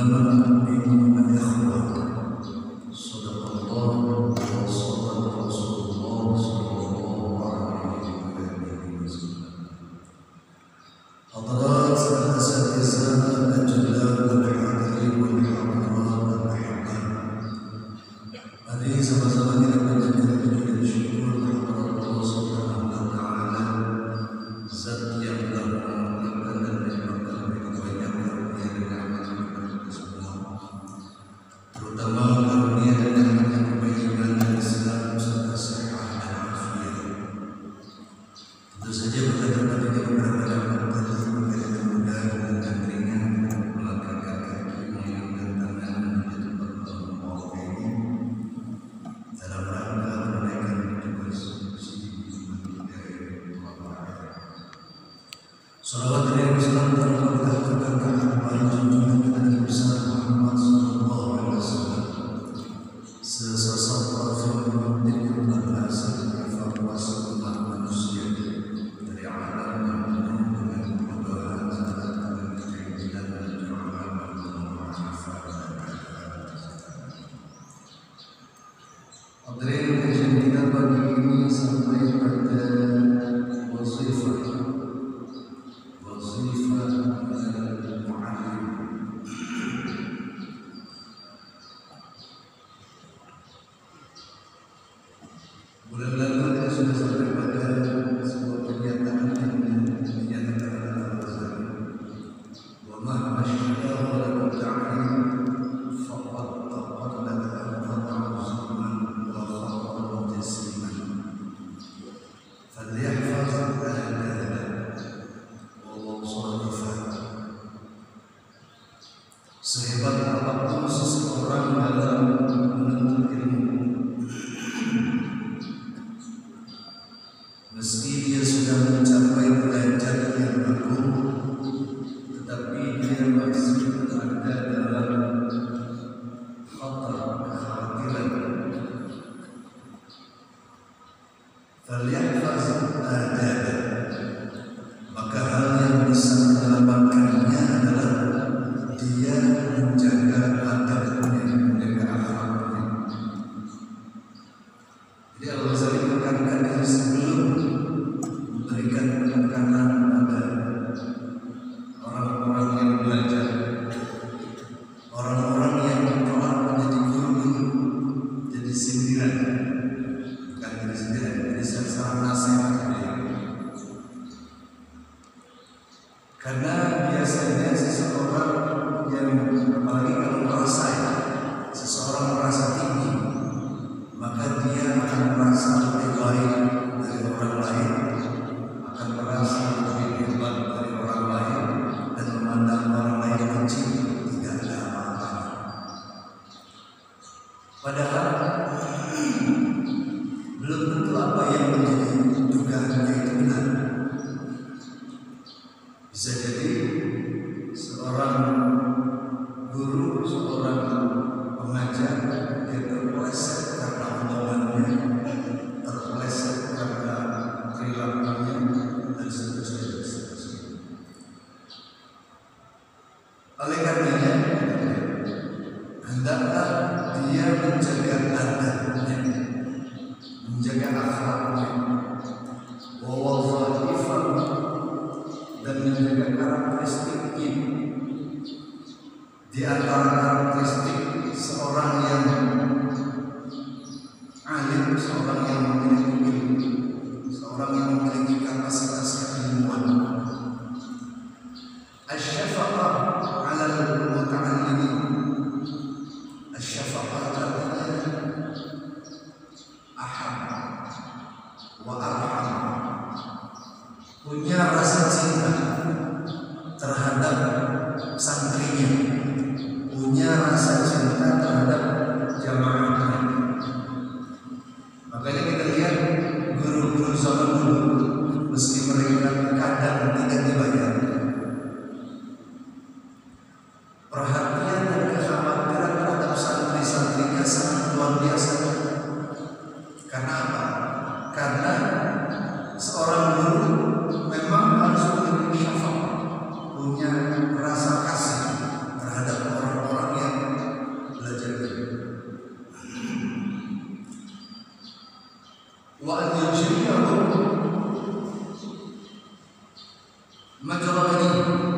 Sehebat apapun seseorang dalam menuntut ilmu, meski dia sudah mencapai derajat yang agung, tetapi dia masih ada dalam kekhawatiran. Falyahfaz adab, maka hal yang bisa menyelamatkannya adalah dia menjaga adabnya, menjaga akhlaknya. Jadi Al-Ghazali menekankan diri sebelum memberikan penekanan pada orang-orang yang belajar, orang-orang yang telah menjadi guru, jadi sindiran, bukan jadi sindiran, jadi secara nasihat dia. Karena biasanya seseorang yang, apalagi kalau merasa seseorang merasa tinggi, maka dia akan merasa lebih baik dari orang lain, akan merasa lebih hebat dari orang lain, dan memandang orang lain kecil, tidak ada apa-apa. Padahal belum tentu apa yang menjadi dugaannya itu benar. Bisa jadi seorang guru, seorang pengajar, dia terpeleset karena omongannya, terpeleset karena perilakunya, dan seterusnya. Oleh karenanya, hendaklah dia menjaga adabnya, menjaga akhlaknya, dan menjaga karakteristiknya. Di antara karakteristik seorang yang alim, seorang yang memiliki ilmu, seorang yang memiliki kapasitas keilmuan, asy-syafaqah 'ala al-muta'allimin. Asy-syafaqah artinya aham wa arham, punya rasa cinta terhadap santrinya, punya rasa cinta terhadap jamaahnya. Makanya kita lihat guru-guru zaman dulu, meski mereka kadang tidak dibayar, perhatian dan kekhawatiran terhadap santri-santrinya sangat luar biasa. Karena apa? Karena seorang guru memang harus memiliki syafaqah, punya rasa kasih terhadap orang-orang Maka ini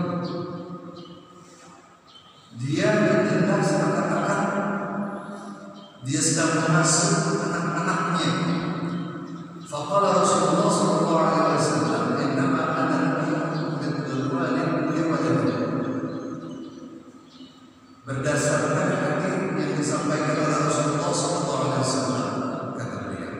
dia bertindak seakan-akan dia sedang mengasuh anak-anaknya. Faqala Rasulullah sallallahu alaihi wasallam, "Innama ana mithlu walid li waladihi." Berdasarkan hadis yang disampaikan oleh Rasulullah sallallahu alaihi wasallam, kata beliau,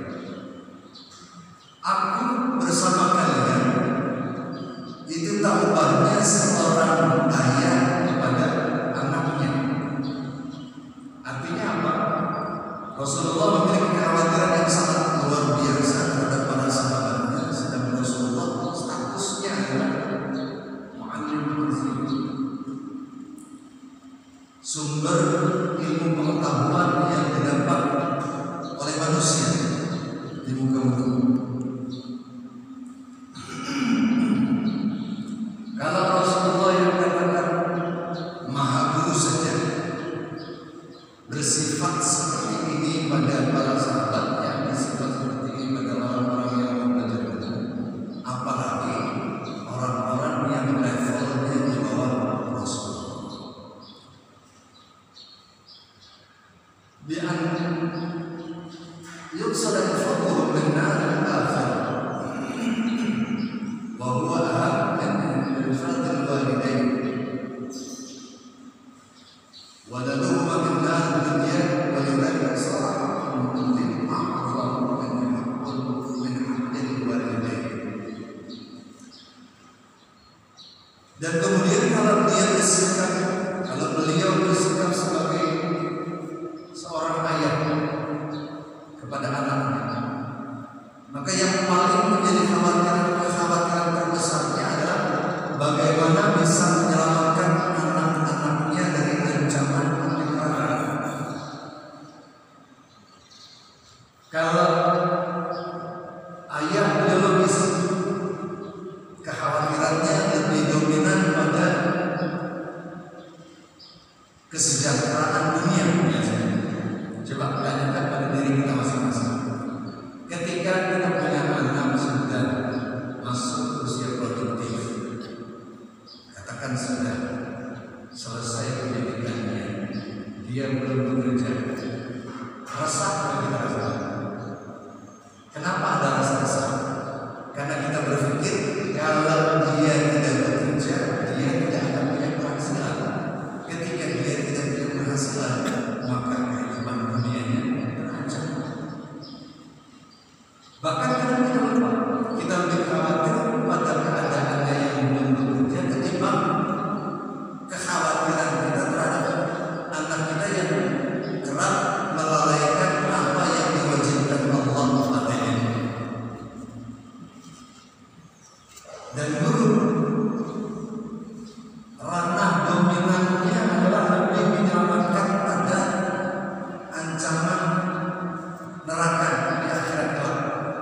"Aku bersama kalian itu tak ubahnya seorang ayah kepada anaknya." Artinya apa? Rasulullah memiliki kekhawatiran yang sangat luar biasa terhadap para sahabatnya, sedang Rasulullah statusnya adalah mu'allim muslim, sumber ilmu pengetahuan yang didapat oleh manusia di muka bumi. Kalau Rasulullah yang katakan maha guru saja bersifat seperti ini pada para sahabatnya, bersifat seperti ini pada orang-orang yang belajar, apalagi orang-orang yang levelnya di bawah Rasulullah. Bi'an yuksal al-fadlu min nar al-akhir wa huwa aham min fadl walidain wa laluhuma min nar dunya wa lidhalika sara'a min a'zam min haqqil walidain. Dan kemudian kalau beliau bersikap sebagai seorang ayah kepada anaknya, maka yang paling menjadi kekhawatiran terbesarnya adalah bagaimana bisa menyelamatkan anak-anaknya dari ancaman kemungkaran. Kalau ayah biologis, kekhawatirannya lebih dominan pada kesejahteraan dunia. Coba tanyakan pada diri kita masing-masing. Ketika kita punya anak sudah masuk usia produktif, katakan sudah selesai pendidikannya, dia belum bekerja, resah kita rasa. Kenapa ada rasa-rasa? Karena kita berpikir kalau dia tidak bekerja, dia tidak akan punya penghasilan. Ketika dia tidak punya penghasilan, maka kehidupan dunianya terancam. Bahkan kita lebih khawatir pada keadaannya yang belum bekerja ketimbang kekhawatiran kita terhadap anak kita yang kerap melalaikan apa yang diwajibkan Allah padanya. Dan guru ranah dominannya adalah lebih menyelamatkan pada ancaman neraka di akhirat kelak.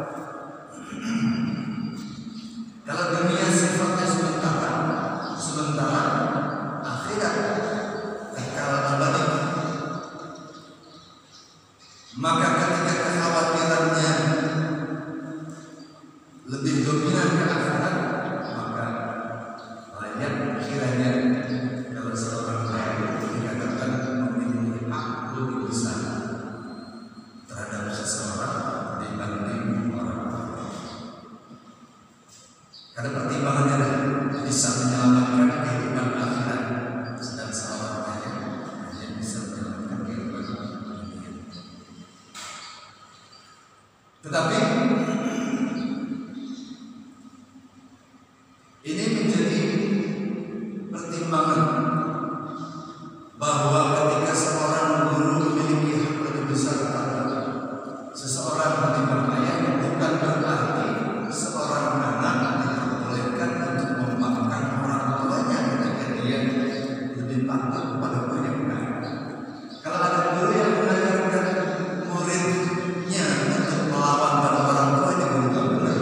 Kalau dunia sifatnya sementara, akhirat kekal abadi. Maka ketika kekhawatirannya lebih dominan ke akhirat, maka layak kiranya kalau seorang ayah dikatakan memiliki hak lebih besar terhadap seseorang dibanding orang lain. Karena pertimbangannya bisa menyelamatkan kehidupan akhirat, sedang seorang ayah hanya bisa menyelamatkan kehidupan dunia. Tetapi ini menjadi pertimbangan bahwa ketika seorang guru memiliki hak lebih besar pada seseorang ketimbang ayah, bukan berarti seorang anak diperbolehkan untuk memaafkan orang tuanya ketika dia lebih patuh kepada banyak orang. Kalau ada guru yang mengajarkan muridnya untuk melawan pada orang tuanya, guru tak benar.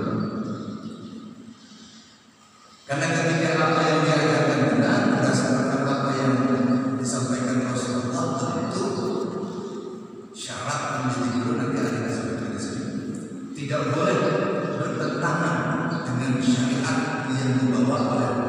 Karena ketika apa yang diajarkan benar berdasarkan apa yang disampaikan Rasulullah, tentu syarat menjadi guru nanti ada disebutkan di sini. Tidak boleh bertentangan dengan dengan syariat yang dibawa oleh